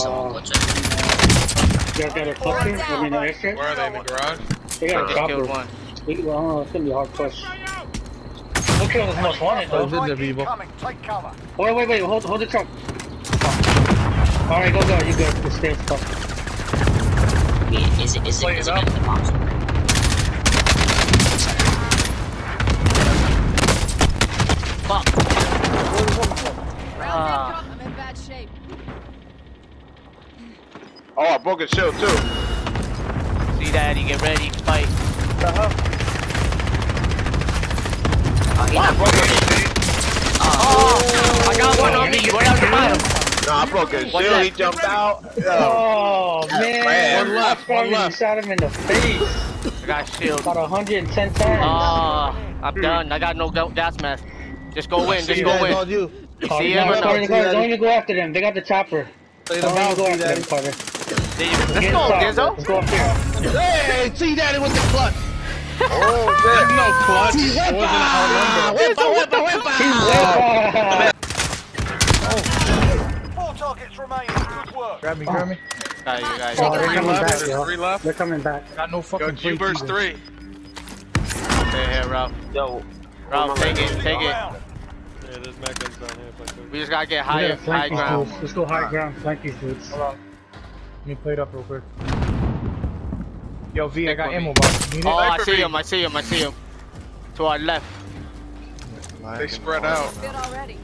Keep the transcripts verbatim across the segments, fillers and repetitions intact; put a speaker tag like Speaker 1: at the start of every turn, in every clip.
Speaker 1: someone go to.
Speaker 2: You guys got a cluster? I mean, an airstrip?
Speaker 3: Where are they, in the garage?
Speaker 2: They got a
Speaker 1: I just killed
Speaker 2: chopper.
Speaker 1: one.
Speaker 2: We, well, I don't know, it's gonna be a hard push. We'll kill this most wanted though.
Speaker 4: Who's in the Vivo?
Speaker 5: Take cover.
Speaker 2: Wait, wait, wait, hold, hold the truck. Alright, go, go, you good. Just stay stuck.
Speaker 1: Wait, is it, is it, is it getting the bombs? Fuck. Ah.
Speaker 6: I'm in bad shape.
Speaker 7: Oh, I broke his shield too.
Speaker 1: See daddy, get ready, fight.
Speaker 2: Uh-huh.
Speaker 1: Oh, he not broke it. Oh, I got one on me. What else about him?
Speaker 7: No, I broke his
Speaker 1: What's
Speaker 7: shield.
Speaker 1: that?
Speaker 7: He jumped out. Yo.
Speaker 2: Oh, man.
Speaker 7: Man.
Speaker 3: One left, one
Speaker 2: You
Speaker 3: left.
Speaker 2: shot him in the face.
Speaker 1: I got shield.
Speaker 2: About one hundred ten times.
Speaker 1: Oh, I'm done. I got no ga- gas mask. Just go in, just
Speaker 4: See
Speaker 1: go
Speaker 4: that,
Speaker 1: in.
Speaker 4: on you.
Speaker 2: Oh,
Speaker 1: See
Speaker 2: no,
Speaker 1: him or
Speaker 2: Carter,
Speaker 1: no?
Speaker 2: Carter, don't even go after them. They got the chopper.
Speaker 4: Say the
Speaker 2: Don't even
Speaker 4: bounce,
Speaker 2: go
Speaker 4: see
Speaker 2: after them,
Speaker 4: that.
Speaker 2: Carter.
Speaker 1: There you go. Let's
Speaker 2: Get
Speaker 1: go,
Speaker 2: inside.
Speaker 1: Gizzo.
Speaker 2: Let's go up here.
Speaker 4: Hey, see that with the clutch.
Speaker 7: Oh,
Speaker 3: There's
Speaker 7: shit.
Speaker 3: no clutch. It wasn't our number.
Speaker 4: Wepa, wepa, wepa, wepa.
Speaker 5: Four targets remaining. Good work.
Speaker 4: Grab me, grab me.
Speaker 1: Guys, you guys.
Speaker 2: Oh, they're
Speaker 3: Three
Speaker 2: coming
Speaker 3: left,
Speaker 2: back,
Speaker 3: there's
Speaker 2: yo.
Speaker 3: three left.
Speaker 2: They're coming back.
Speaker 4: Got no
Speaker 3: Go
Speaker 4: fucking
Speaker 3: two versus three.
Speaker 1: Stay here, Ralph.
Speaker 7: Yo.
Speaker 1: Ralph, take it, take it.
Speaker 5: Around.
Speaker 3: Yeah, there's Mac guns down here if I could.
Speaker 1: We just gotta get
Speaker 2: We
Speaker 1: higher,
Speaker 2: gotta
Speaker 1: high
Speaker 2: flank these
Speaker 1: ground.
Speaker 2: dudes. Let's go high ground, flank these dudes.
Speaker 4: Hold on. Let me play it up real quick. Yo, V, I got
Speaker 1: Take
Speaker 4: ammo
Speaker 1: one,
Speaker 4: box. Need
Speaker 1: Oh,
Speaker 4: it?
Speaker 1: I
Speaker 3: Sniper
Speaker 1: see
Speaker 3: V.
Speaker 1: him, I see him, I see him. To our left.
Speaker 3: They spread out.
Speaker 6: Good already.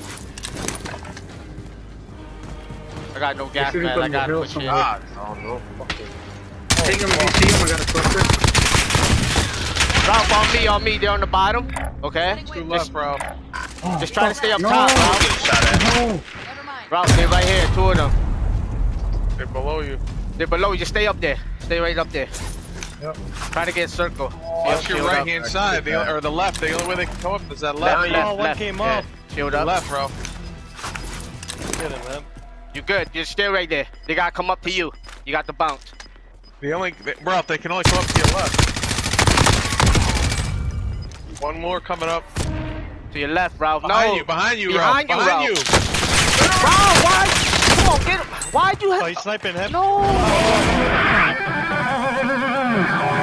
Speaker 1: I got no gas,
Speaker 2: shooting
Speaker 1: man.
Speaker 2: from
Speaker 1: I
Speaker 2: the
Speaker 1: gotta
Speaker 2: hill
Speaker 1: push in.
Speaker 2: somewhere.
Speaker 7: God, I don't know. Fuck it.
Speaker 2: Take him if you see him. I got a cluster.
Speaker 1: Ralph, on me, on me. They're on the bottom. Okay?
Speaker 3: Two left, bro.
Speaker 1: Just try to stay up
Speaker 2: No.
Speaker 1: top, Ralph.
Speaker 7: Shot at.
Speaker 2: No.
Speaker 6: Never mind.
Speaker 1: Ralph, they're right here, two of them.
Speaker 3: They're below you.
Speaker 1: They're below you. Just stay up there. Stay right up there.
Speaker 4: Yep.
Speaker 1: Try to get a circle.
Speaker 3: Watch
Speaker 1: Shield
Speaker 3: your
Speaker 1: up.
Speaker 3: right hand side, the, or the left. The only way they can come up is that left.
Speaker 1: Left, left,
Speaker 3: oh, one
Speaker 1: left.
Speaker 3: came
Speaker 1: Yeah.
Speaker 3: up.
Speaker 1: Shield
Speaker 3: The
Speaker 1: up.
Speaker 3: left, bro. Get him, man.
Speaker 1: You good. Just stay right there. They gotta come up to you. You got the bounce.
Speaker 3: The only, they, bro, they can only come up to your left. One more coming up.
Speaker 1: To your left, Ralph.
Speaker 3: Behind
Speaker 1: no.
Speaker 3: you, behind you,
Speaker 1: Behind
Speaker 3: Ralph.
Speaker 1: you,
Speaker 3: Behind
Speaker 1: Ralph.
Speaker 3: you.
Speaker 1: Ralph, why? Come on, get him. Why'd you have...
Speaker 3: Oh, he's sniping him.
Speaker 1: No.